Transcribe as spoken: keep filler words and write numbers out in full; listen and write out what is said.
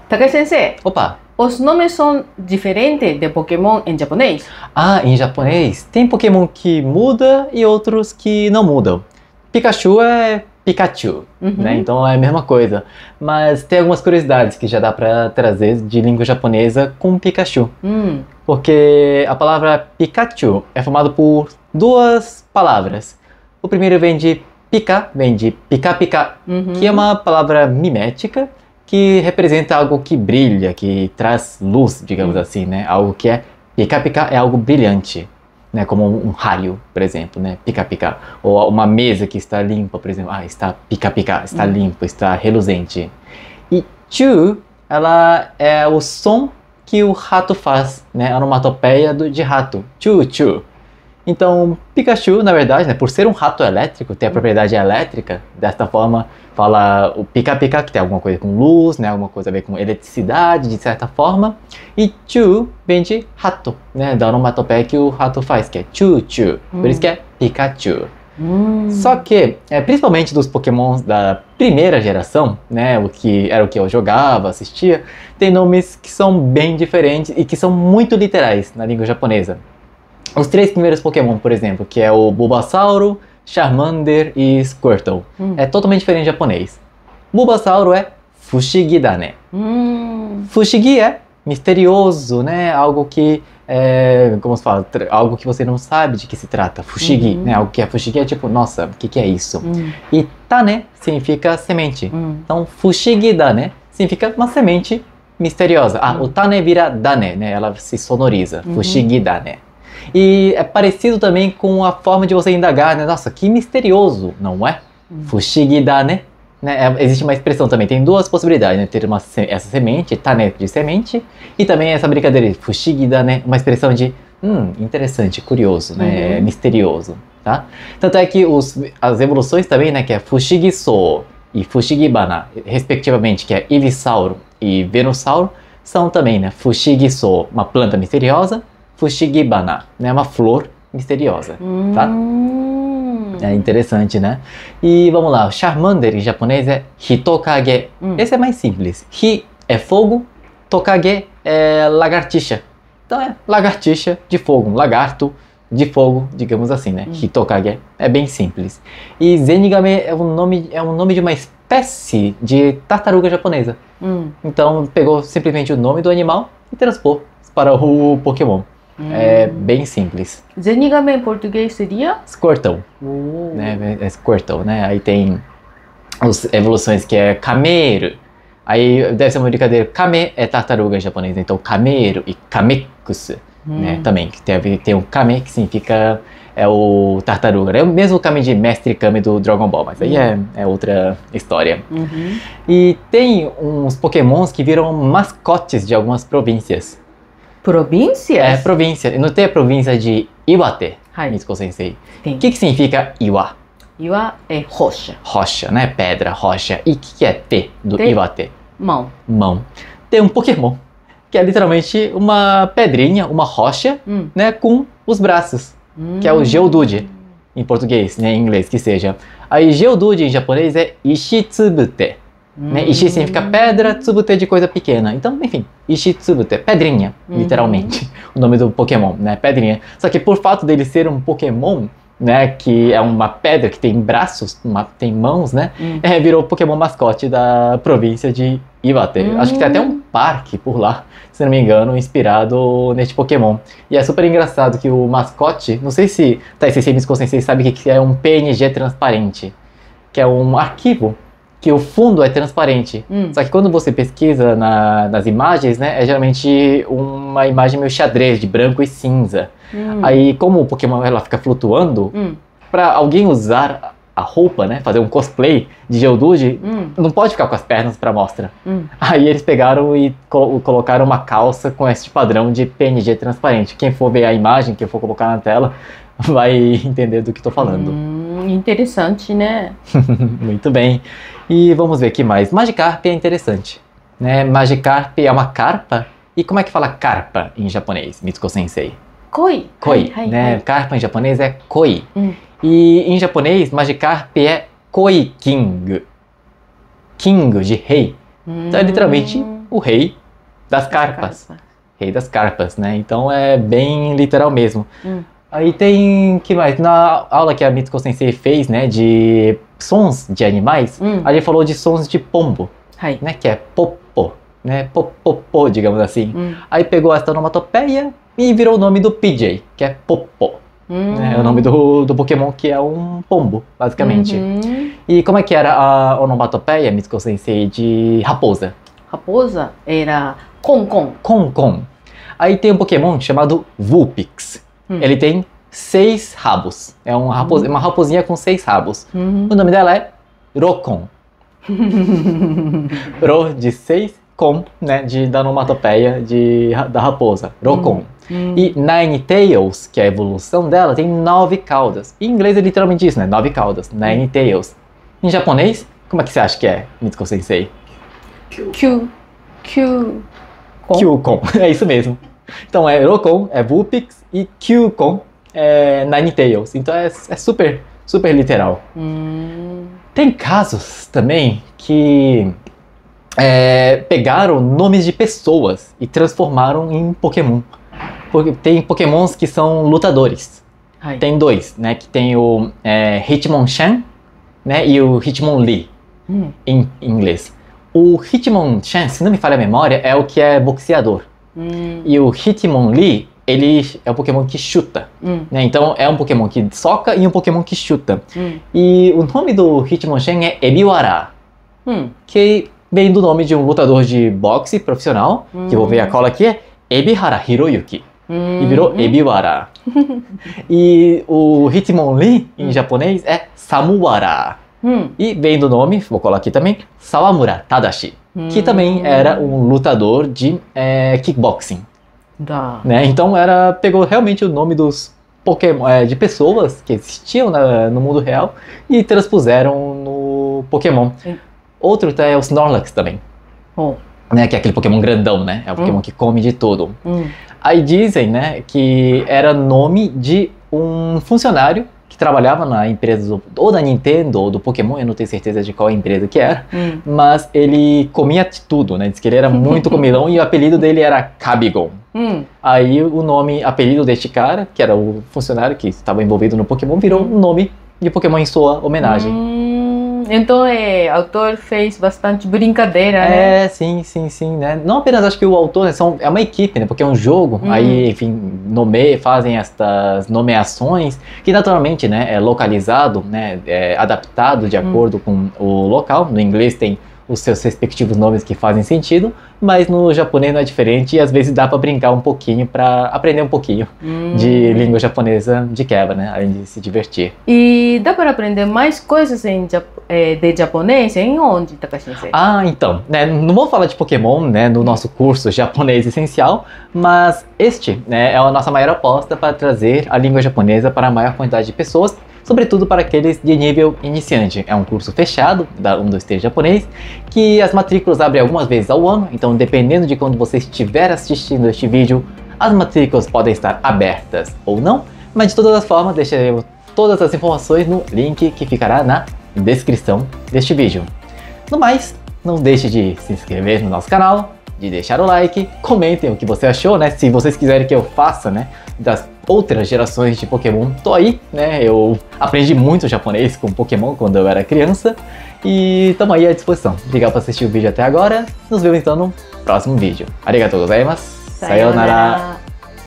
Takai Sensei, Opa! os nomes são diferentes de Pokémon em japonês? Ah, em japonês tem Pokémon que muda e outros que não mudam. Pikachu é Pikachu, Uhum. né? Então é a mesma coisa. Mas tem algumas curiosidades que já dá pra trazer de língua japonesa com Pikachu. Hum. Porque a palavra Pikachu é formada por duas palavras. O primeiro vem de Pika, vem de pica-pica, Uhum. que é uma palavra mimética que representa algo que brilha, que traz luz, digamos Uhum. assim, né? Algo que é pica-pica é algo brilhante, né? Como um raio, por exemplo, né? Pica-pica. Ou uma mesa que está limpa, por exemplo. Ah, está pica-pica, está Uhum. limpo, está reluzente. E chu, ela é o som que o rato faz, né? A onomatopeia do, de rato. Chu, chu. Então, Pikachu, na verdade, né, por ser um rato elétrico, tem a propriedade elétrica, desta forma, fala o pica-pica, que tem alguma coisa com luz, né, alguma coisa a ver com eletricidade, de certa forma. E Chu vem de rato, né, da onomatopeia que o rato faz, que é Chu-Chu. Por isso que é Pikachu. Hum. Só que, é, principalmente dos Pokémons da primeira geração, né, o que era o que eu jogava, assistia, tem nomes que são bem diferentes e que são muito literais na língua japonesa. Os três primeiros Pokémon, por exemplo, que é o Bulbasauro, Charmander e Squirtle, Hum. é totalmente diferente em japonês. Bulbasauro é Fushigi Dane. Hum. Fushigi é misterioso, né? Algo que é, como se fala, Tra- algo que você não sabe de que se trata. Fushigi, Uhum. né? Algo que é Fushigi é tipo, nossa, o que, que é isso? Hum. E Tane significa semente. Hum. Então, Fushigi Dane significa uma semente misteriosa. Ah, Hum. o Tane vira Dane, né? Ela se sonoriza. Uhum. Fushigi Dane. E é parecido também com a forma de você indagar, né? Nossa, que misterioso, não é? Hum. Fushigi Dane. Né? É, existe uma expressão também, tem duas possibilidades, né? Ter uma, se- essa semente, Tane de semente, e também essa brincadeira de Fushigi Dane, uma expressão de, hum, interessante, curioso, né? Uhum. Misterioso, tá? Tanto é que os, as evoluções também, né? Que é Fushigi So e Fushigi Bana, respectivamente, que é Ivysauro e Venusauro, são também, né? Fushigi So, uma planta misteriosa, Fushigi Bana, né? Uma flor misteriosa, tá? Hum. É interessante, né? E vamos lá, o Charmander em japonês é Hitokage. Hum. Esse é mais simples. Hi é fogo, Tokage é lagartixa. Então é lagartixa de fogo, um lagarto de fogo, digamos assim, né? Hum. Hitokage é bem simples. E Zenigame é um nome, é um nome de uma espécie de tartaruga japonesa. Hum. Então pegou simplesmente o nome do animal e transpôs para o Pokémon. É bem simples. Zenigame em português seria? Squirtle, Oh. né? É Squirtle, né? Aí tem as evoluções que é Kameru. Aí deve ser uma brincadeira. Kame é tartaruga em japonês, então Kameru e Kamekusu, Hum. né? Também que tem, a ver- tem o Kame que significa é o tartaruga. É o mesmo Kame de Mestre Kame do Dragon Ball, mas aí é, é outra história. Uhum. E tem uns Pokémons que viram mascotes de algumas províncias. Províncias? É província. Não tem a província de Iwate, Hai. Mitsuko Sensei. Tem. O que, que significa Iwa? Iwa é rocha. Rocha, né? Pedra, rocha. E o que, que é Te do Te. Iwate? Mão. Mão. Tem um Pokémon, que é literalmente uma pedrinha, uma rocha, Hum. né? Com os braços, que é o Geodude, em português, né? Em inglês, que seja. Aí Geodude em japonês é Ishitsubute. Né? Ishi significa pedra, tsubute de coisa pequena. Então, enfim, Ishitsubute, pedrinha, Uhum. literalmente, o nome do Pokémon, né? Pedrinha. Só que por fato dele ser um Pokémon, né? Que é uma pedra que tem braços, uma- tem mãos, né? Hum. É, virou o Pokémon mascote da província de Iwate. Hum. Acho que tem até um parque por lá, se não me engano, inspirado neste Pokémon. E é super engraçado que o mascote, não sei se tá, se Mitsuko Sensei sabe o que que é um P N G transparente, que é um arquivo que o fundo é transparente. Hum. Só que quando você pesquisa na- nas imagens, né, é geralmente uma imagem meio xadrez, de branco e cinza. Hum. Aí, como o Pokémon ela fica flutuando, Hum. pra alguém usar a roupa, né, fazer um cosplay de Geodude, Hum. não pode ficar com as pernas pra mostra. Hum. Aí eles pegaram e co- colocaram uma calça com esse padrão de P N G transparente. Quem for ver a imagem, quem for colocar na tela, vai entender do que estou falando. Hum, interessante, né? Muito bem. E vamos ver aqui mais. Magikarp é interessante, né? Magikarp é uma carpa. E como é que fala carpa em japonês, Mitsuko Sensei? Koi. Koi, Hai, hai, né? hai. Carpa em japonês é koi. Hum. E em japonês, Magikarp é Koi King. King de rei. Então é literalmente o rei das carpas. Carpa. Rei das carpas, né? Então é bem literal mesmo. Hum. Aí tem, que mais? Na aula que a Mitsuko Sensei fez, né, de sons de animais, Hum. a gente falou de sons de pombo, はい。 né, que é popô, né, popopô, digamos assim. うん。 Aí pegou essa onomatopeia e virou o nome do P J, que é popô, うん。 né, é o nome do, do Pokémon que é um pombo, basicamente. うん。 E como é que era a onomatopeia, Mitsuko Sensei, de raposa? Raposa era コンコン。 Concon. Aí tem um Pokémon chamado Vulpix. Hum. Ele tem seis rabos. É um rapo- Hum. uma raposinha com seis rabos. うん。 O nome dela é Rokon. Ro de seis, Kon, né, de, da onomatopeia de, da raposa. Rokon. うん。 E Nine Tails, que é a evolução dela, tem nove caudas. Em inglês é literalmente isso, né? Nove caudas. Nine Tails. Em japonês, como é que você acha que é, Mitsuko Sensei? キュー。キュー。コン。 Kyukon. É isso mesmo. Então é Rokon, é Vulpix e Kyukon é Nine Tails. Então é, é super, super literal. うーん。 Tem casos também que é, pegaram nomes de pessoas e transformaram em Pokémon. Porque tem Pokémons que são lutadores. はい。 Tem dois, né? Que tem o é, Hitmonchan, né? E o Hitmonlee うん。 em inglês. O Hitmonchan, se não me falha a memória, é o que é boxeador. うん。 E o Hitmonlee, ele é o Pokémon que chuta. うん。 Né? Então é um Pokémon que soca e um Pokémon que chuta. うん。 E o nome do Hitmonchan é Ebiwara, うん。 que vem do nome de um lutador de boxe profissional, que eu vou ver a cola aqui, é Ebihara Hiroyuki. うん。 E virou Ebiwara. E o Hitmonlee, em japonês, é Samuwara. うん。 E vem do nome, vou colar aqui também, Sawamura Tadashi, que também era um lutador de é, kickboxing. だ。 Né? Então era, pegou realmente o nome dos Pokémon, é, de pessoas que existiam na- no mundo real e transpuseram no Pokémon. Sim. Outro é o Snorlax também, ほ né? Que é aquele Pokémon grandão, né? É o Pokémon que come de tudo. う。うん。 Aí dizem, né, que era nome de um funcionário que trabalhava na empresa do, ou da Nintendo ou do Pokémon, eu não tenho certeza de qual empresa que era, うん。 mas ele comia de tudo, né? Diz que ele era muito comilão e o apelido dele era Cabigon. うん。 Aí o nome, apelido deste cara, que era o funcionário que estava envolvido no Pokémon, virou um nome de Pokémon em sua homenagem. Hum, então, é, o autor fez bastante brincadeira, né? É, sim, sim, sim, né? Não apenas acho que o autor, né, são, é uma equipe, né? Porque é um jogo, Hum. aí, enfim, nomeia, fazem estas nomeações, que naturalmente, né, é localizado, né, é adaptado de Hum. acordo com o local. No inglês tem os seus respectivos nomes que fazem sentido, mas no japonês não é diferente e às vezes dá pra brincar um pouquinho, pra aprender um pouquinho Hum. de língua japonesa de quebra, né? Além de se divertir. E dá para aprender mais coisas em, jap- eh, de japonês em onde, Takashi Sensei? Ah, então, né, não vou falar de Pokémon, né, no nosso curso japonês essencial, mas este, né, é a nossa maior aposta para trazer a língua japonesa para a maior quantidade de pessoas, sobretudo para aqueles de nível iniciante. É um curso fechado, da um, dois, três japonês, que as matrículas abrem algumas vezes ao ano, então dependendo de quando você estiver assistindo este vídeo, as matrículas podem estar abertas ou não, mas de todas as formas deixaremos todas as informações no link que ficará na descrição deste vídeo. No mais, não deixe de se inscrever no nosso canal, de deixar o like, comentem o que você achou, né? Se vocês quiserem que eu faça, né, das outras gerações de Pokémon, tô aí, né? Eu aprendi muito japonês com Pokémon quando eu era criança e tamo aí à disposição. Obrigado por assistir o vídeo até agora. Nos vemos então no próximo vídeo. Arigatou gozaimasu. Sayonara.